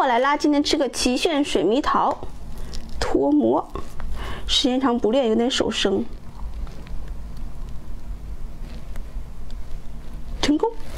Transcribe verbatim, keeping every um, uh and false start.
我来啦！今天吃个极炫水蜜桃脱模，时间长不练有点手生，成功。